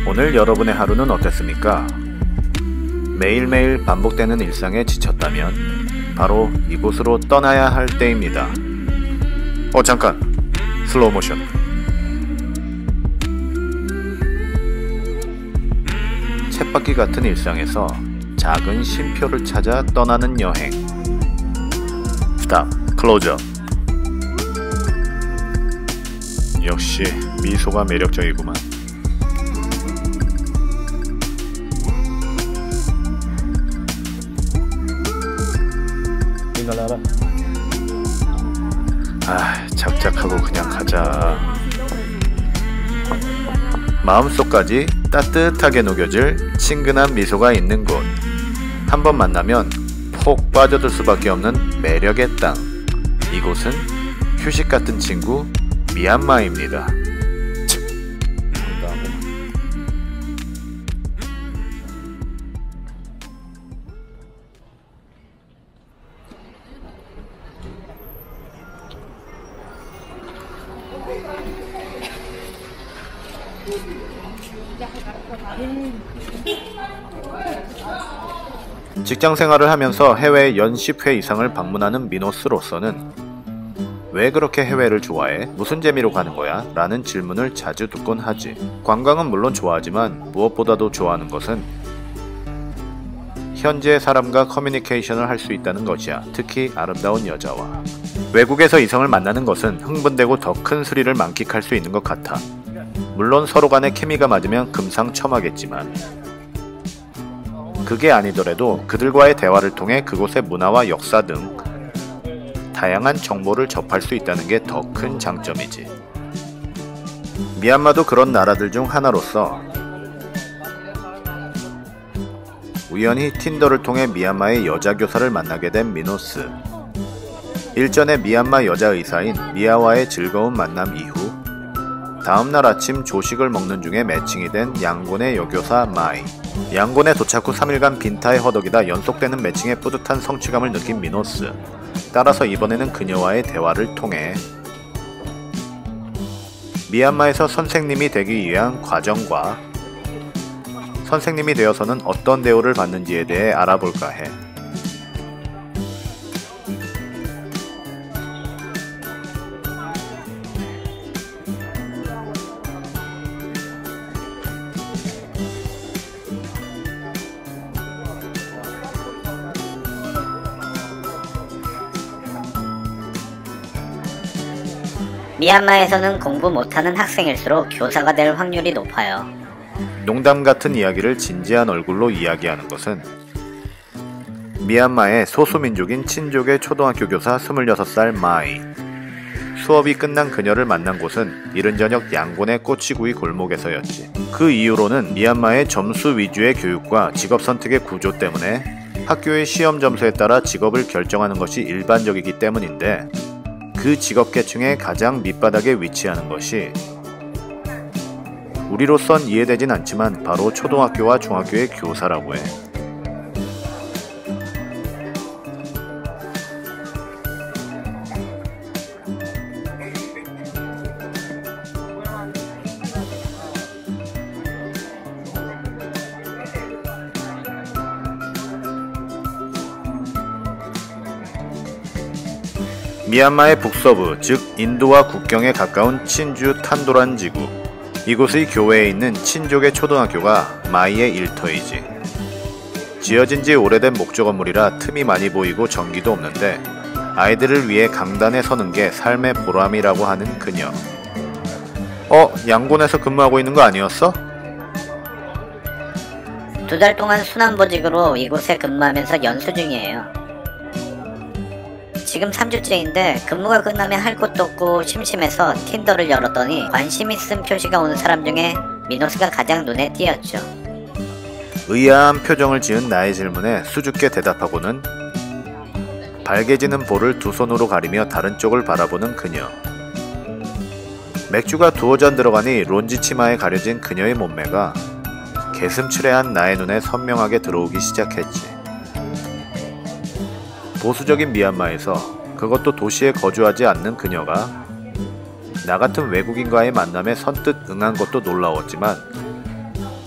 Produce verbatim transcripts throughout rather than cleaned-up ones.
오늘 여러분의 하루는 어땠습니까? 매일매일 반복되는 일상에 지쳤다면 바로 이곳으로 떠나야 할 때입니다. 어 잠깐! 슬로우 모션. 쳇바퀴 같은 일상에서 작은 쉼표를 찾아 떠나는 여행. 스탑, 클로즈업. 역시 미소가 매력적이구만. 아, 작작하고 그냥 가자. 마음속까지 따뜻하게 녹여질 친근한 미소가 있는 곳. 한번 만나면 폭 빠져들 수밖에 없는 매력의 땅. 이곳은 휴식 같은 친구 미얀마입니다. 직장 생활을 하면서 해외 연 십 회 이상을 방문하는 미노스로서는 왜 그렇게 해외를 좋아해? 무슨 재미로 가는 거야? 라는 질문을 자주 듣곤 하지. 관광은 물론 좋아하지만 무엇보다도 좋아하는 것은 현지의 사람과 커뮤니케이션을 할 수 있다는 것이야. 특히 아름다운 여자와. 외국에서 이성을 만나는 것은 흥분되고 더 큰 스릴을 만끽할 수 있는 것 같아. 물론 서로 간의 케미가 맞으면 금상첨화겠지만 그게 아니더라도 그들과의 대화를 통해 그곳의 문화와 역사 등 다양한 정보를 접할 수 있다는 게 더 큰 장점이지. 미얀마도 그런 나라들 중 하나로서 우연히 틴더를 통해 미얀마의 여자 교사를 만나게 된 미노스. 일전에 미얀마 여자 의사인 미아와의 즐거운 만남 이후 다음날 아침 조식을 먹는 중에 매칭이 된 양곤의 여교사 마이. 양곤에 도착 후 삼 일간 빈타에 허덕이다 연속되는 매칭에 뿌듯한 성취감을 느낀 미노스. 따라서 이번에는 그녀와의 대화를 통해 미얀마에서 선생님이 되기 위한 과정과 선생님이 되어서는 어떤 대우를 받는지에 대해 알아볼까 해. 미얀마에서는 공부 못하는 학생일수록 교사가 될 확률이 높아요. 농담 같은 이야기를 진지한 얼굴로 이야기하는 것은 미얀마의 소수민족인 친족의 초등학교 교사 스물여섯 살 마이. 수업이 끝난 그녀를 만난 곳은 이른 저녁 양곤의 꼬치구이 골목에서였지. 그 이유로는 미얀마의 점수 위주의 교육과 직업 선택의 구조 때문에 학교의 시험 점수에 따라 직업을 결정하는 것이 일반적이기 때문인데 그 직업계층의 가장 밑바닥에 위치하는 것이 우리로선 이해되진 않지만 바로 초등학교와 중학교의 교사라고 해. 미얀마의 북서부, 즉 인도와 국경에 가까운 친주 탄도란 지구. 이곳의 교외에 있는 친족의 초등학교가 마이의 일터이지. 지어진 지 오래된 목조 건물이라 틈이 많이 보이고 전기도 없는데 아이들을 위해 강단에 서는 게 삶의 보람이라고 하는 그녀. 어? 양곤에서 근무하고 있는 거 아니었어? 두 달 동안 순환보직으로 이곳에 근무하면서 연수 중이에요. 지금 삼 주째인데 근무가 끝나면 할 것도 없고 심심해서 틴더를 열었더니 관심 있음 표시가 오는 사람 중에 미노스가 가장 눈에 띄었죠. 의아한 표정을 지은 나의 질문에 수줍게 대답하고는 발개지는 볼을 두 손으로 가리며 다른 쪽을 바라보는 그녀. 맥주가 두어 잔 들어가니 론지 치마에 가려진 그녀의 몸매가 개슴츠레한 나의 눈에 선명하게 들어오기 시작했지. 보수적인 미얀마에서, 그것도 도시에 거주하지 않는 그녀가 나 같은 외국인과의 만남에 선뜻 응한 것도 놀라웠지만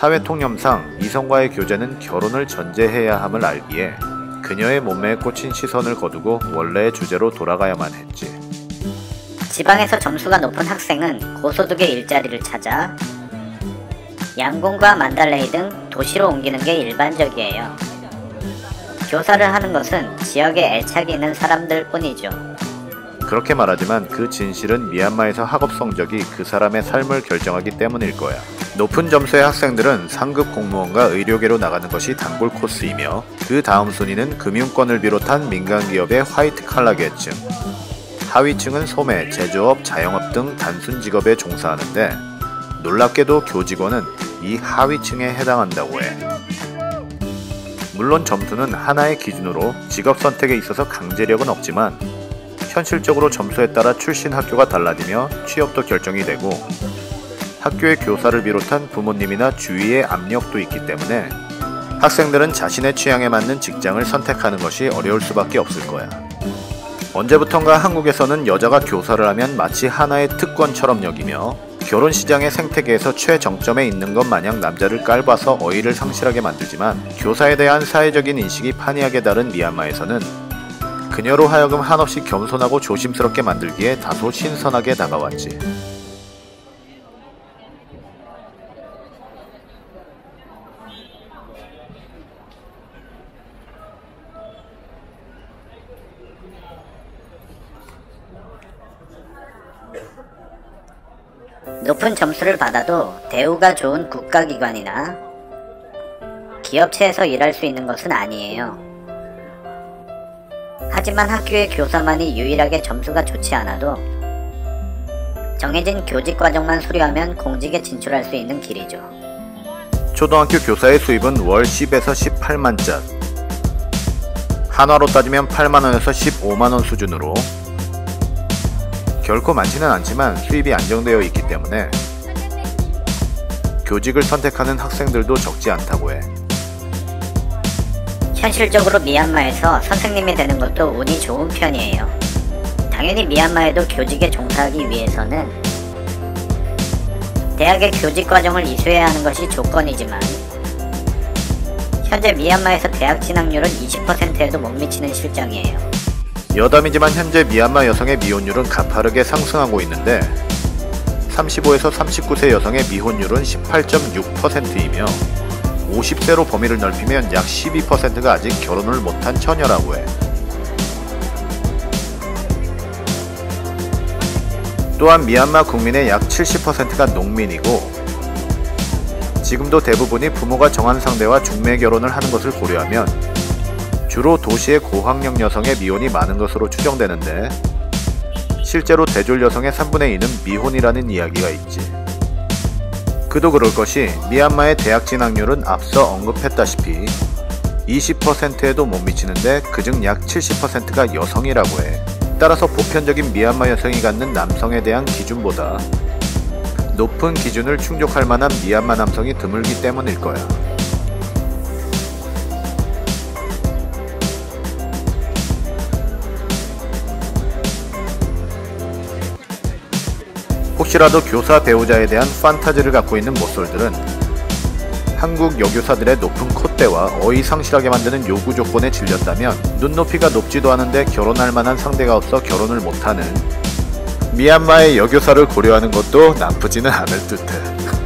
사회통념상 이성과의 교제는 결혼을 전제해야 함을 알기에 그녀의 몸매에 꽂힌 시선을 거두고 원래의 주제로 돌아가야만 했지. 지방에서 점수가 높은 학생은 고소득의 일자리를 찾아 양곤과 만달레이 등 도시로 옮기는 게 일반적이에요. 교사를 하는 것은 지역에 애착이 있는 사람들 뿐이죠. 그렇게 말하지만 그 진실은 미얀마에서 학업 성적이 그 사람의 삶을 결정하기 때문일 거야. 높은 점수의 학생들은 상급 공무원과 의료계로 나가는 것이 단골 코스이며 그 다음 순위는 금융권을 비롯한 민간기업의 화이트 칼라 계층, 하위층은 소매, 제조업, 자영업 등 단순 직업에 종사하는데 놀랍게도 교직원은 이 하위층에 해당한다고 해. 물론 점수는 하나의 기준으로 직업 선택에 있어서 강제력은 없지만 현실적으로 점수에 따라 출신 학교가 달라지며 취업도 결정이 되고 학교의 교사를 비롯한 부모님이나 주위의 압력도 있기 때문에 학생들은 자신의 취향에 맞는 직장을 선택하는 것이 어려울 수밖에 없을 거야. 언제부턴가 한국에서는 여자가 교사를 하면 마치 하나의 특권처럼 여기며 결혼시장의 생태계에서 최정점에 있는 것 마냥 남자를 깔봐서 어의를 상실하게 만들지만 교사에 대한 사회적인 인식이 판이하게 다른 미얀마에서는 그녀로 하여금 한없이 겸손하고 조심스럽게 만들기에 다소 신선하게 다가왔지. 높은 점수를 받아도 대우가 좋은 국가기관이나 기업체에서 일할 수 있는 것은 아니에요. 하지만 학교의 교사만이 유일하게 점수가 좋지 않아도 정해진 교직 과정만 수료하면 공직에 진출할 수 있는 길이죠. 초등학교 교사의 수입은 월 십에서 십팔만 cat, 한화로 따지면 팔만 원에서 십오만 원 수준으로 결코 많지는 않지만 수입이 안정되어 있기 때문에 교직을 선택하는 학생들도 적지 않다고 해. 현실적으로 미얀마에서 선생님이 되는 것도 운이 좋은 편이에요. 당연히 미얀마에도 교직에 종사하기 위해서는 대학의 교직 과정을 이수해야 하는 것이 조건이지만 현재 미얀마에서 대학 진학률은 이십 퍼센트에도 못 미치는 실정이에요. 여담이지만 현재 미얀마 여성의 미혼율은 가파르게 상승하고 있는데 삼십오에서 삼십구 세 여성의 미혼율은 십팔 점 육 퍼센트이며 오십 세로 범위를 넓히면 약 십이 퍼센트가 아직 결혼을 못한 처녀라고 해. 또한 미얀마 국민의 약 칠십 퍼센트가 농민이고 지금도 대부분이 부모가 정한 상대와 중매 결혼을 하는 것을 고려하면 주로 도시의 고학력 여성의 미혼이 많은 것으로 추정되는데 실제로 대졸 여성의 삼분의 이는 미혼이라는 이야기가 있지. 그도 그럴 것이 미얀마의 대학 진학률은 앞서 언급했다시피 이십 퍼센트에도 못 미치는데 그중 약 칠십 퍼센트가 여성이라고 해. 따라서 보편적인 미얀마 여성이 갖는 남성에 대한 기준보다 높은 기준을 충족할 만한 미얀마 남성이 드물기 때문일 거야. 혹시라도 교사 배우자에 대한 판타지를 갖고 있는 모쏠들은 한국 여교사들의 높은 콧대와 어이 상실하게 만드는 요구 조건에 질렸다면 눈높이가 높지도 않은데 결혼할 만한 상대가 없어 결혼을 못하는 미얀마의 여교사를 고려하는 것도 나쁘지는 않을 듯해.